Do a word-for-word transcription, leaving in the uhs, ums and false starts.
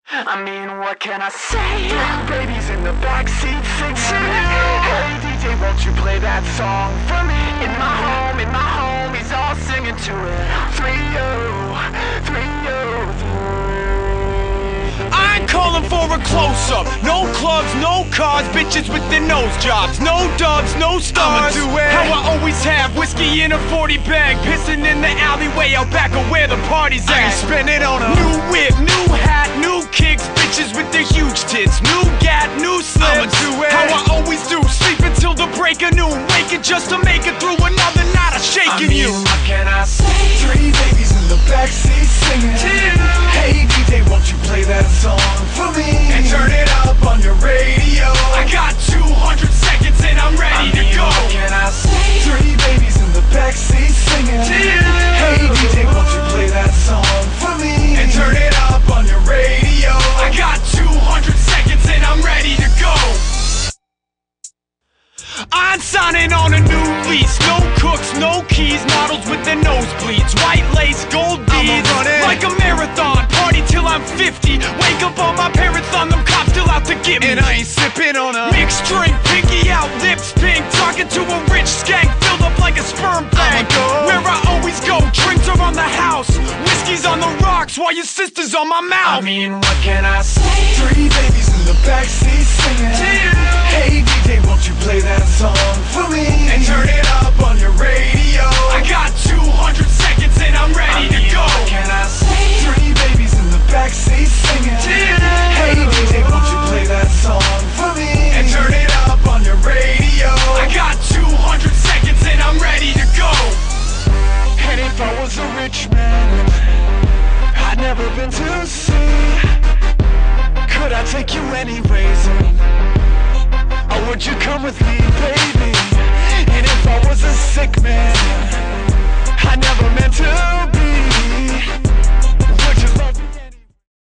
I mean, what can I say? Baby's in the backseat singing. Hey D J, won't you play that song for me? In my home, in my home, he's all singing to it. Three oh, three oh three. I ain't calling for a close-up. No clubs, no cars, bitches with their nose jobs. No dubs, no stars. I'ma do it how I always have, whiskey in a forty bag, pissing in the alleyway out back of where the party's at. I ain't spending on a new whip, new hat, new kicks, bitches with their huge tits, new gat, new slips. I'ma do it how I always do, sleep until the break of noon, waking just to make it through another night of shaking I mean, you. What can I say? Three babies in the backseat singing. Two. Hey D J, won't you play that song for me? And turn it up on your radio. I got two hundred seconds and I'm ready I mean, to go. What can I say? Three babies in the backseat singing. Two. Hey D J, won't you play that song for me? And turn it up on your radio. I got two hundred seconds and I'm ready to go. I'm signing on a new lease. No cooks, no keys, models with their nosebleeds, white lace, gold beads, like a marathon. Party till I'm fifty. Wake up on my parents' on them cops still out to get me. And I ain't sipping on a mixed drink, pinky out, lips pink, talking to a rich skank filled up like a sperm bank. Where I always go, drinks are on the house, whiskey's on the rocks while your sister's on my mouth. I mean, what can I say? Three babies in the backseat singing. Two. Hey D J, won't you play that song for me? And turn it up on your radio. I got two hundred seconds and I'm ready I mean, to go. What can I say? Three babies in the backseat singing. Two. Hey D J, won't you play that song for me? And turn it up on your radio. I got two hundred seconds and I'm ready to go. And if I was a rich man, I'd never been to sea. Could I take you anyways? Or would you come with me, baby? And if I was a sick man,